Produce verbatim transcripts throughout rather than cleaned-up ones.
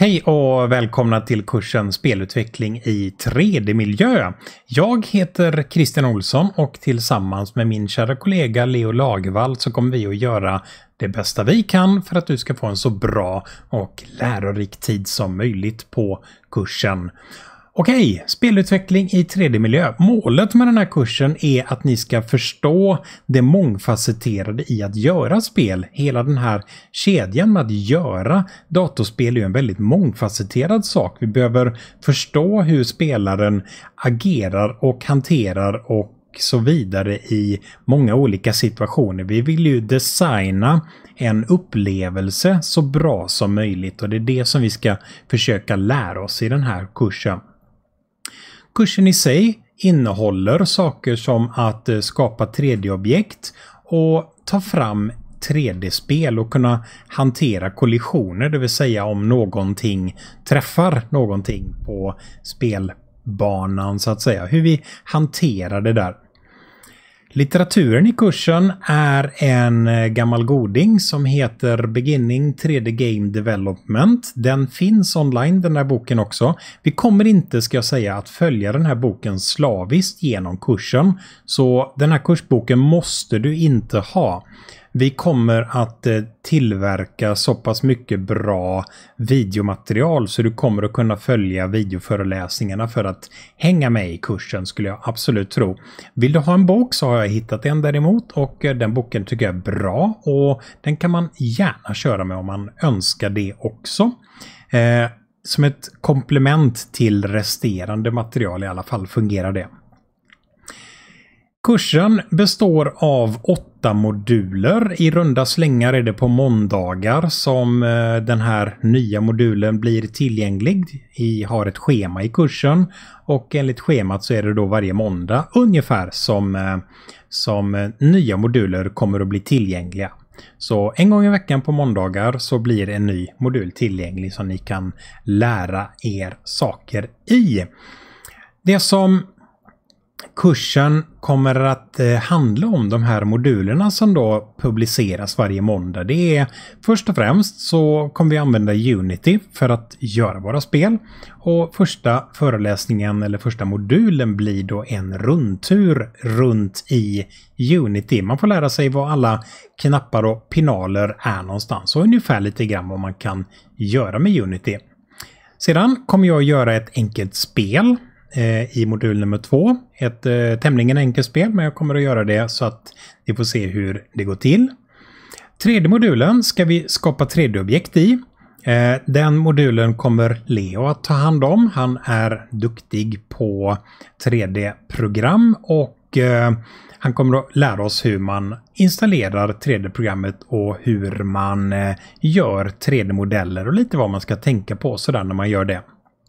Hej och välkomna till kursen Spelutveckling i tre D-miljö. Jag heter Christian Olsson och tillsammans med min kära kollega Leo Lagervall så kommer vi att göra det bästa vi kan för att du ska få en så bra och lärorik tid som möjligt på kursen. Okej, spelutveckling i tre D-miljö. Målet med den här kursen är att ni ska förstå det mångfacetterade i att göra spel. Hela den här kedjan med att göra datorspel är ju en väldigt mångfacetterad sak. Vi behöver förstå hur spelaren agerar och hanterar och så vidare i många olika situationer. Vi vill ju designa en upplevelse så bra som möjligt och det är det som vi ska försöka lära oss i den här kursen. Kursen i sig innehåller saker som att skapa tre D-objekt och ta fram tre D-spel och kunna hantera kollisioner, det vill säga om någonting träffar någonting på spelbanan så att säga. Hur vi hanterar det där. Litteraturen i kursen är en gammal goding som heter Beginning tre D Game Development. Den finns online, den här boken också. Vi kommer inte, ska jag säga, att följa den här boken slaviskt genom kursen. Så den här kursboken måste du inte ha. Vi kommer att tillverka så pass mycket bra videomaterial så du kommer att kunna följa videoföreläsningarna för att hänga med i kursen, skulle jag absolut tro. Vill du ha en bok så har jag hittat en däremot och den boken tycker jag är bra och den kan man gärna köra med om man önskar det också. Eh, som ett komplement till resterande material i alla fall fungerar det. Kursen består av åtta moduler. I runda slängar är det på måndagar som den här nya modulen blir tillgänglig. Vi har ett schema i kursen och enligt schemat så är det då varje måndag ungefär som, som nya moduler kommer att bli tillgängliga. Så en gång i veckan på måndagar så blir en ny modul tillgänglig som ni kan lära er saker i. Det som kursen kommer att eh, handla om, de här modulerna som då publiceras varje måndag. Det är först och främst så kommer vi använda Unity för att göra våra spel. Och första föreläsningen eller första modulen blir då en rundtur runt i Unity. Man får lära sig vad alla knappar och pinaler är någonstans och ungefär lite grann vad man kan göra med Unity. Sedan kommer jag göra ett enkelt spel i modul nummer två. Ett eh, tämligen enkelt spel, men jag kommer att göra det så att ni får se hur det går till. Tredje modulen ska vi skapa tre D-objekt i. Eh, den modulen kommer Leo att ta hand om. Han är duktig på tre D-program och eh, han kommer att lära oss hur man installerar tre D-programmet och hur man eh, gör tre D-modeller och lite vad man ska tänka på sådär när man gör det.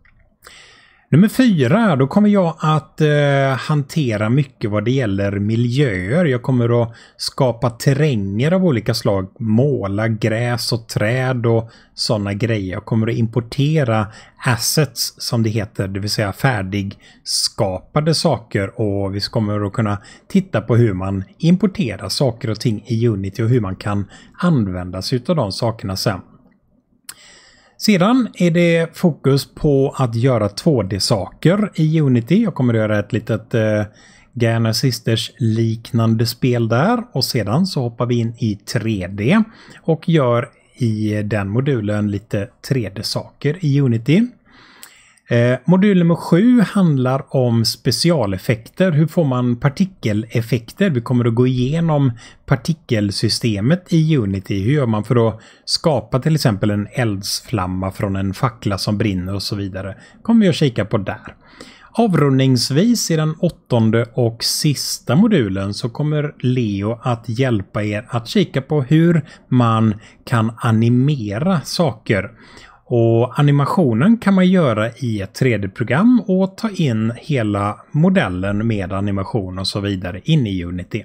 Nummer fyra, då kommer jag att eh, hantera mycket vad det gäller miljöer. Jag kommer att skapa terränger av olika slag, måla gräs och träd och sådana grejer. Jag kommer att importera assets som det heter, det vill säga färdigskapade saker och vi kommer att kunna titta på hur man importerar saker och ting i Unity och hur man kan använda sig av de sakerna sen. Sedan är det fokus på att göra två D-saker i Unity. Jag kommer att göra ett litet eh, Garner Sisters liknande spel där. Och sedan så hoppar vi in i tre D och gör i den modulen lite tre D-saker i Unity. Eh, modul nummer sju handlar om specialeffekter. Hur får man partikeleffekter? Vi kommer att gå igenom partikelsystemet i Unity. Hur gör man för att skapa till exempel en eldsflamma från en fackla som brinner och så vidare. Kommer vi att kika på där. Avrundningsvis i den åttonde och sista modulen så kommer Leo att hjälpa er att kika på hur man kan animera saker. Och animationen kan man göra i ett tre D-program och ta in hela modellen med animation och så vidare in i Unity.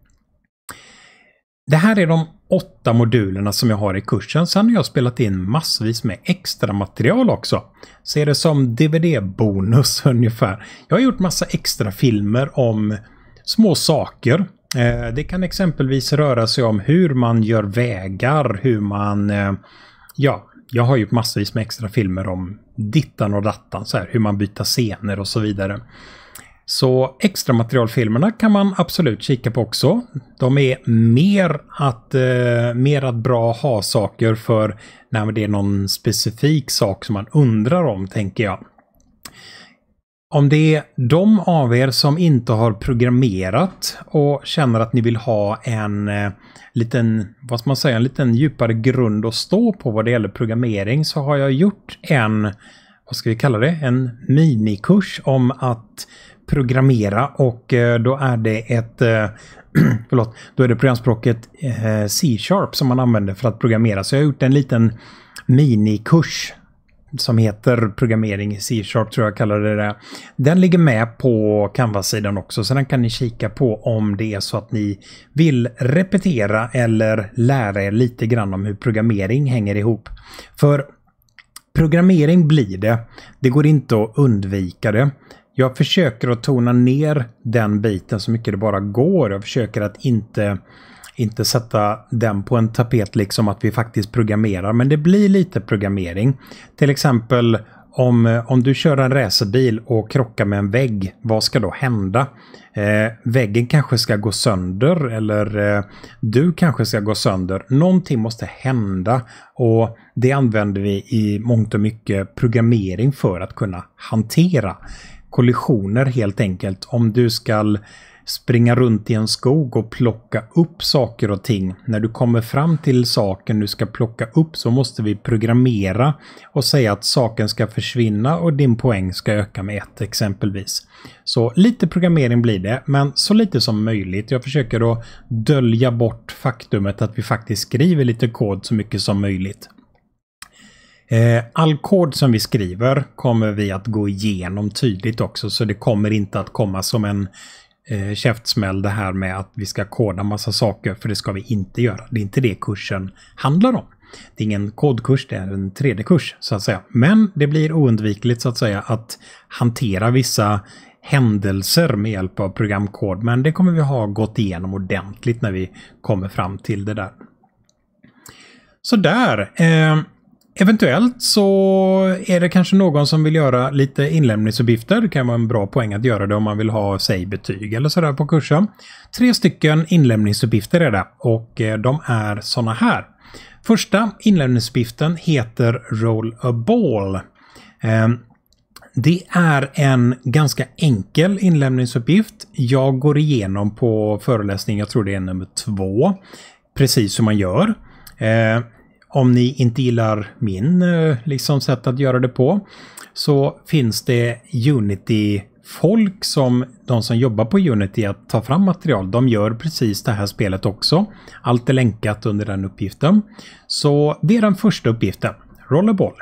Det här är de åtta modulerna som jag har i kursen. Sen har jag spelat in massvis med extra material också. Så är det som D V D-bonus ungefär. Jag har gjort massa extra filmer om små saker. Det kan exempelvis röra sig om hur man gör vägar, hur man... Ja, jag har gjort massvis med extra filmer om dittan och dattan, så här, hur man byter scener och så vidare. Så extra materialfilmerna kan man absolut kika på också. De är mer att, eh, mer att bra ha saker för när det är någon specifik sak som man undrar om, tänker jag. Om det är de av er som inte har programmerat och känner att ni vill ha en eh, liten, vad ska man säga, en liten djupare grund att stå på vad det gäller programmering, så har jag gjort en, vad ska vi kalla det, en minikurs om att programmera, och eh, då är det ett eh, förlåt, då är det programspråket eh, C-sharp som man använder för att programmera. Så jag har gjort en liten minikurs som heter programmering i C-sharp, tror jag kallar det där. Den ligger med på Canva-sidan också, så den kan ni kika på om det är så att ni vill repetera eller lära er lite grann om hur programmering hänger ihop. För programmering blir det. Det går inte att undvika det. Jag försöker att tona ner den biten så mycket det bara går. Jag försöker att inte, inte sätta den på en tapet liksom att vi faktiskt programmerar. Men det blir lite programmering. Till exempel om, om du kör en racerbil och krockar med en vägg. Vad ska då hända? Eh, väggen kanske ska gå sönder, eller eh, du kanske ska gå sönder. Någonting måste hända, och det använder vi i mångt och mycket programmering för att kunna hantera. Kollisioner helt enkelt. Om du ska springa runt i en skog och plocka upp saker och ting. När du kommer fram till saken du ska plocka upp, så måste vi programmera och säga att saken ska försvinna och din poäng ska öka med ett exempelvis. Så lite programmering blir det, men så lite som möjligt. Jag försöker att dölja bort faktumet att vi faktiskt skriver lite kod så mycket som möjligt. All kod som vi skriver kommer vi att gå igenom tydligt också, så det kommer inte att komma som en eh, käftsmäll det här med att vi ska koda massa saker, för det ska vi inte göra. Det är inte det kursen handlar om. Det är ingen kodkurs, det är en tredje kurs så att säga. Men det blir oundvikligt så att säga att hantera vissa händelser med hjälp av programkod, men det kommer vi ha gått igenom ordentligt när vi kommer fram till det där. Så där... Eh, Eventuellt så är det kanske någon som vill göra lite inlämningsuppgifter. Det kan vara en bra poäng att göra det om man vill ha, säg, betyg eller sådär på kursen. Tre stycken inlämningsuppgifter är det, och de är såna här. Första inlämningsuppgiften heter Roll a Ball. Det är en ganska enkel inlämningsuppgift. Jag går igenom på föreläsning, jag tror det är nummer två, precis som man gör. Om ni inte gillar min liksom, sätt att göra det på, så finns det Unity-folk, som de som jobbar på Unity att ta fram material. De gör precis det här spelet också. Allt är länkat under den uppgiften. Så det är den första uppgiften. Rollerball.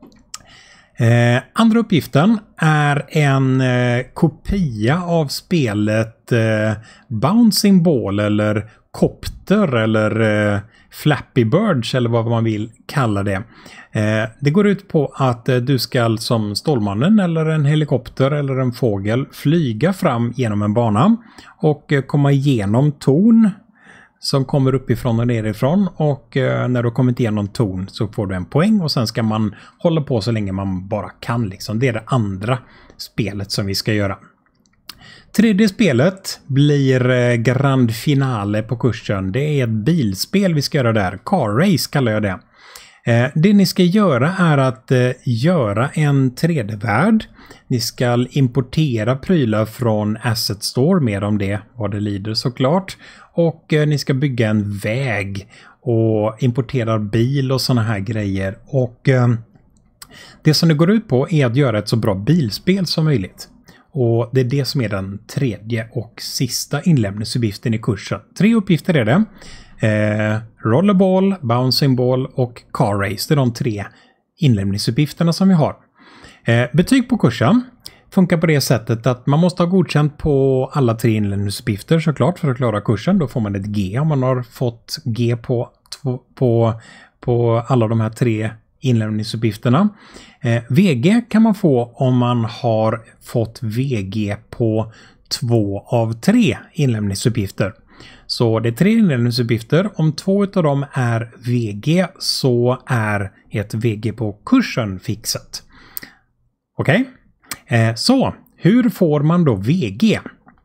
Eh, andra uppgiften är en eh, kopia av spelet eh, Bouncing Ball eller Copter eller eh, Flappy Birds eller vad man vill kalla det. Eh, det går ut på att eh, du ska som Stålmannen eller en helikopter eller en fågel flyga fram genom en bana och eh, komma igenom torn som kommer uppifrån och nerifrån, och eh, när du har kommit igenom torn så får du en poäng, och sen ska man hålla på så länge man bara kan liksom. Det är det andra spelet som vi ska göra. Tredje spelet blir eh, grand finale på kursen. Det är ett bilspel vi ska göra där. Car race kallar jag det. Eh, det ni ska göra är att eh, göra en tre D-värld. Ni ska importera prylar från Asset Store, mer om det vad det lider såklart. Och eh, ni ska bygga en väg och importera bil och såna här grejer. Och eh, det som det går ut på är att göra ett så bra bilspel som möjligt. Och det är det som är den tredje och sista inlämningsuppgiften i kursen. Tre uppgifter är det. Eh, rollerball, bouncing ball och car race. Det är de tre inlämningsuppgifterna som vi har. Eh, betyg på kursen funkar på det sättet att man måste ha godkänt på alla tre inlämningsuppgifter såklart för att klara kursen. Då får man ett G om man har fått G på, på, på alla de här tre inlämningsuppgifterna. Eh, V G kan man få om man har fått V G på två av tre inlämningsuppgifter. Så det är tre inledningsuppgifter. Om två av dem är V G så är ett V G på kursen fixat. Okej? Okay? Eh, så, hur får man då V G?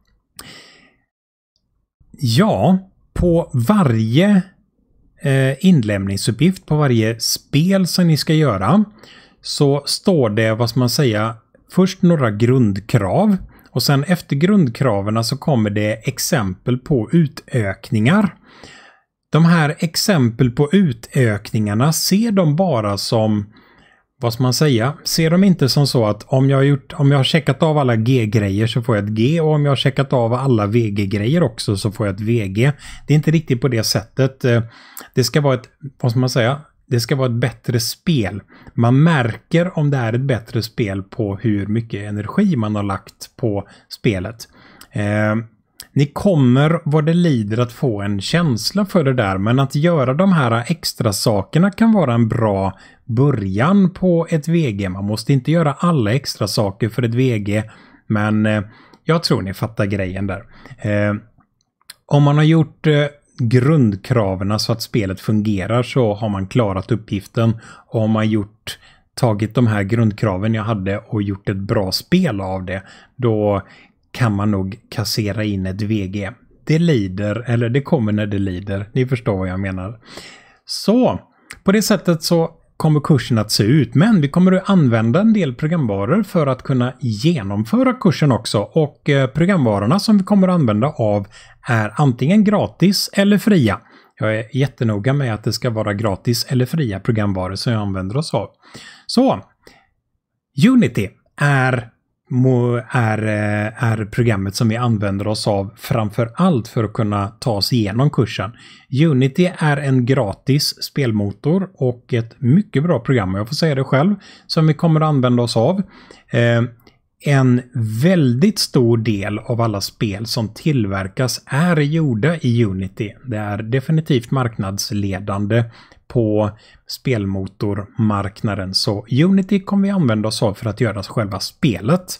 Ja, på varje eh, inlämningsuppgift, på varje spel som ni ska göra, så står det, vad ska man säga, först några grundkrav. Och sen efter grundkraven så kommer det exempel på utökningar. De här exempel på utökningarna ser de bara som, vad ska man säga, ser de inte som så att om jag har, gjort, om jag har checkat av alla G-grejer så får jag ett G, och om jag har checkat av alla V G-grejer också så får jag ett V G. Det är inte riktigt på det sättet. Det ska vara ett, vad ska man säga, det ska vara ett bättre spel. Man märker om det är ett bättre spel på hur mycket energi man har lagt på spelet. Eh, ni kommer vad det lider att få en känsla för det där, men att göra de här extra sakerna kan vara en bra början på ett V G. Man måste inte göra alla extra saker för ett V G, men eh, jag tror ni fattar grejen där. Eh, om man har gjort eh, grundkraven så att spelet fungerar så har man klarat uppgiften, och om man gjort tagit de här grundkraven jag hade och gjort ett bra spel av det, då kan man nog kassera in ett V G. Det lider, eller det kommer när det lider. Ni förstår vad jag menar. Så, på det sättet så kommer kursen att se ut, men vi kommer att använda en del programvaror för att kunna genomföra kursen också, och eh, programvarorna som vi kommer att använda av är antingen gratis eller fria. Jag är jättenoga med att det ska vara gratis eller fria programvaror som jag använder oss av. Så, Unity är, är, är programmet som vi använder oss av framför allt för att kunna ta oss igenom kursen. Unity är en gratis spelmotor och ett mycket bra program, jag får säga det själv, som vi kommer att använda oss av. Eh, En väldigt stor del av alla spel som tillverkas är gjorda i Unity. Det är definitivt marknadsledande på spelmotormarknaden. Så Unity kommer vi använda oss av för att göra själva spelet.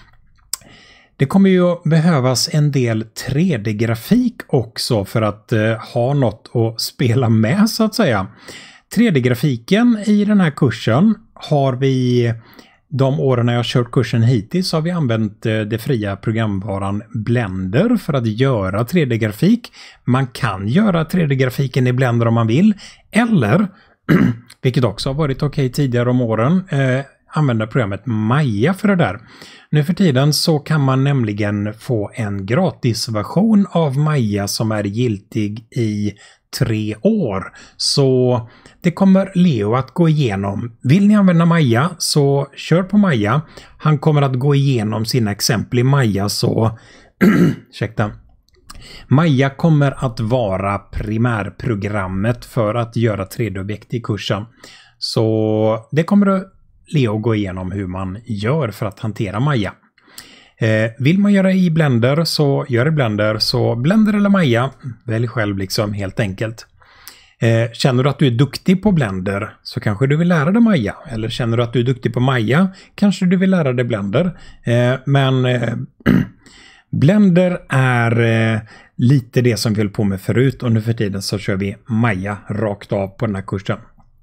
Det kommer ju att behövas en del tre D-grafik också för att eh, ha något att spela med, så att säga. tre D-grafiken i den här kursen har vi... De åren när jag har kört kursen hittills har vi använt det fria programvaran Blender för att göra tre D-grafik. Man kan göra tre D-grafiken i Blender om man vill. Eller, vilket också har varit okej tidigare om åren, eh, använda programmet Maya för det där. Nu för tiden så kan man nämligen få en gratisversion av Maya som är giltig i tre år. Så det kommer Leo att gå igenom. Vill ni använda Maya så kör på Maya. Han kommer att gå igenom sina exempel i Maya, så ursäkta. Maya kommer att vara primärprogrammet för att göra tre D-objekt i kursen. Så det kommer Leo gå igenom hur man gör för att hantera Maya. Eh, vill man göra i Blender så gör i Blender. Så Blender eller Maya, välj själv liksom, helt enkelt. Eh, känner du att du är duktig på Blender så kanske du vill lära dig Maya. Eller känner du att du är duktig på Maya kanske du vill lära dig Blender. Eh, men eh, Blender är eh, lite det som vi höll på med förut, och nu för tiden så kör vi Maya rakt av på den här kursen.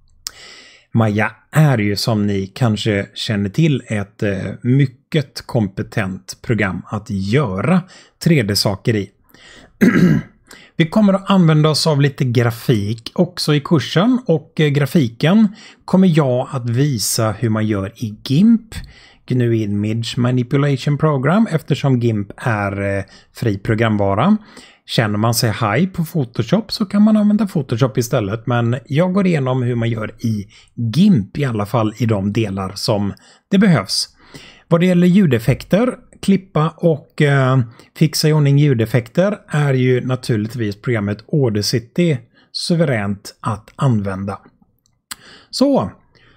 Maya är ju, som ni kanske känner till, ett eh, mycket kompetent program att göra tre D-saker i. Vi kommer att använda oss av lite grafik också i kursen, och eh, grafiken kommer jag att visa hur man gör i GIMP, G N U Image Manipulation Program, eftersom GIMP är eh, fri programvara. Känner man sig high på Photoshop så kan man använda Photoshop istället, men jag går igenom hur man gör i GIMP, i alla fall i de delar som det behövs. Vad det gäller ljudeffekter, klippa och eh, fixa i ordning ljudeffekter är ju naturligtvis programmet Audacity suveränt att använda. Så,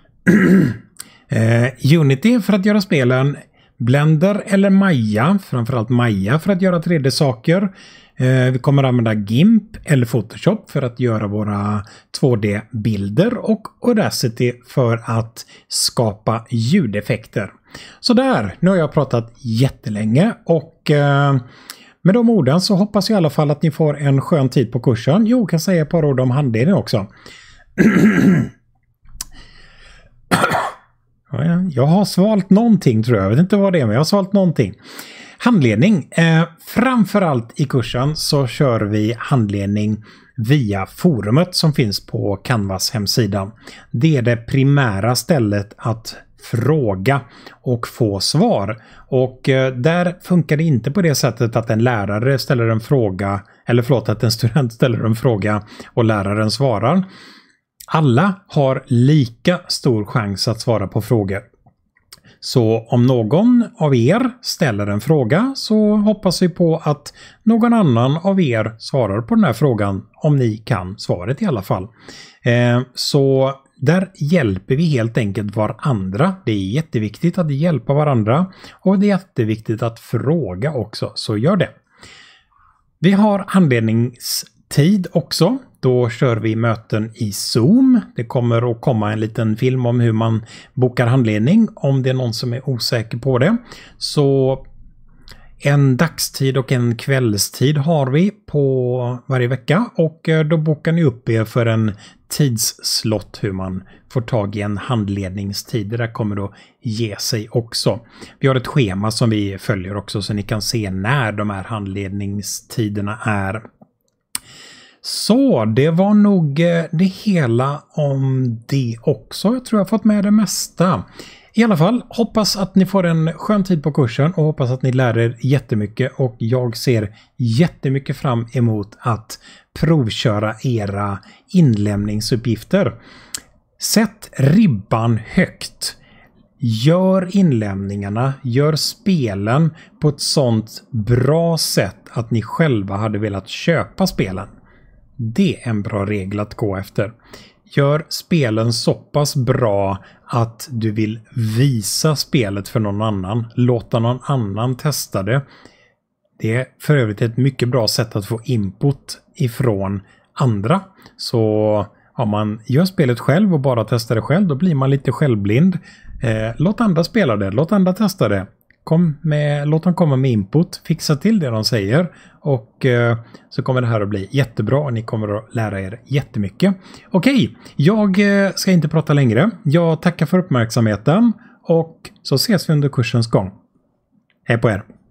eh, Unity för att göra spelen, Blender eller Maya, framförallt Maya för att göra tre D-saker. Vi kommer att använda GIMP eller Photoshop för att göra våra två D-bilder, och Audacity för att skapa ljudeffekter. Så där, nu har jag pratat jättelänge, och eh, med de orden så hoppas jag i alla fall att ni får en skön tid på kursen. Jo, kan säga ett par ord om handledning också. Jag har svalt någonting tror jag. Jag vet inte vad det är, men jag har svalt någonting. Handledning. Eh, framförallt i kursen så kör vi handledning via forumet som finns på Canvas hemsida. Det är det primära stället att fråga och få svar. Och eh, där funkar det inte på det sättet att en lärare ställer en fråga, eller förlåt, att en student ställer en fråga och läraren svarar. Alla har lika stor chans att svara på frågor. Så om någon av er ställer en fråga så hoppas vi på att någon annan av er svarar på den här frågan, om ni kan svaret i alla fall. Eh, så där hjälper vi helt enkelt varandra. Det är jätteviktigt att hjälpa varandra och det är jätteviktigt att fråga också, så gör det. Vi har handledningstid också. Då kör vi möten i Zoom. Det kommer att komma en liten film om hur man bokar handledning om det är någon som är osäker på det. Så en dagstid och en kvällstid har vi på varje vecka och då bokar ni upp er för en tidsslott hur man får tag i en handledningstid. Det där kommer att ge sig också. Vi har ett schema som vi följer också så ni kan se när de här handledningstiderna är. Så det var nog det hela om det också. Jag tror jag har fått med det mesta. I alla fall, hoppas att ni får en skön tid på kursen och hoppas att ni lär er jättemycket. Och jag ser jättemycket fram emot att provköra era inlämningsuppgifter. Sätt ribban högt. Gör inlämningarna, gör spelen på ett sånt bra sätt att ni själva hade velat köpa spelen. Det är en bra regel att gå efter. Gör spelen så pass bra att du vill visa spelet för någon annan. Låta någon annan testa det. Det är för övrigt ett mycket bra sätt att få input ifrån andra. Så om man gör spelet själv och bara testar det själv, då blir man lite självblind. Eh, låt andra spela det, låt andra testa det. Kom med, låt dem komma med input, fixa till det de säger och eh, så kommer det här att bli jättebra och ni kommer att lära er jättemycket. Okej, jag eh, ska inte prata längre. Jag tackar för uppmärksamheten och så ses vi under kursens gång. Hej på er!